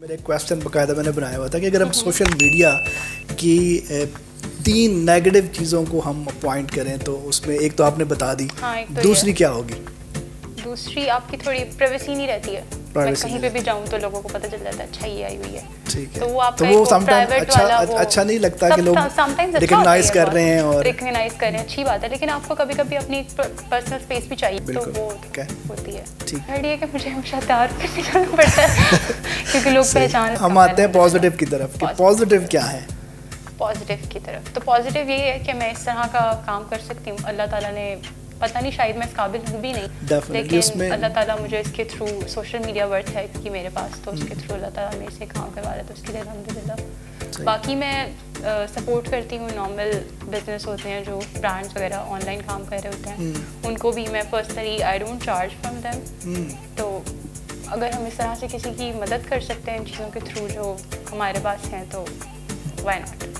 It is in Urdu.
میرا ایک کویشچن باقاعدہ میں نے بنایا ہوا تھا کہ اگر ہم سوشل میڈیا کی 3 نیگیٹو چیزوں کو ہم پوائنٹ کریں تو اس میں ایک تو آپ نے بتا دی, دوسری کیا ہوگی؟ دوسری آپ کی تھوڑی پرائیویسی نہیں رہتی ہے. میں کہیں پہ بھی جاؤں تو لوگوں کو پتہ چل جاتا ہے اچھا یہ آئی ہوئی ہے, تو وہ آپ اچھا نہیں لگتا کہ لوگ ریکگنائز کر رہے ہیں اور ریکگنائز کر رہے ہیں, اچھی بات ہے, لیکن آپ کو کبھی کبھی اپنی پرسنل اسپیس بھی چاہیے, تو وہ ہوتی ہے. تھرڈ یہ کہ مجھے ہمیشہ تیار کرنے جانا پڑتا ہے کیونکہ لوگ پہچان. ہم آتے ہیں پازیٹیو کی طرف. پازیٹیو کیا ہے؟ پازیٹیو کی طرف تو پازیٹیو یہی ہے کہ میں اس طرح کا کام کر سکتی ہوں. اللہ تعالیٰ نے پتہ نہیں شاید میں اس قابل ہوں بھی نہیں, لیکن اللہ تعالیٰ مجھے اس کے تھرو سوشل میڈیا ورتھ ہے کہ میرے پاس, تو اس کے تھرو اللہ تعالیٰ میرے سے کام کروا رہا ہے, تو اس کے لیے الحمدللہ. باقی میں سپورٹ کرتی ہوں نارمل بزنس ہوتے ہیں جو برانڈس وغیرہ آن لائن کام کر رہے ہوتے ہیں, ان کو بھی میں personally I don't charge from them. تو اگر ہم اس طرح سے کسی کی مدد کر سکتے ہیں ان چیزوں کے تھرو جو ہمارے پاس ہیں تو وائی ناٹ.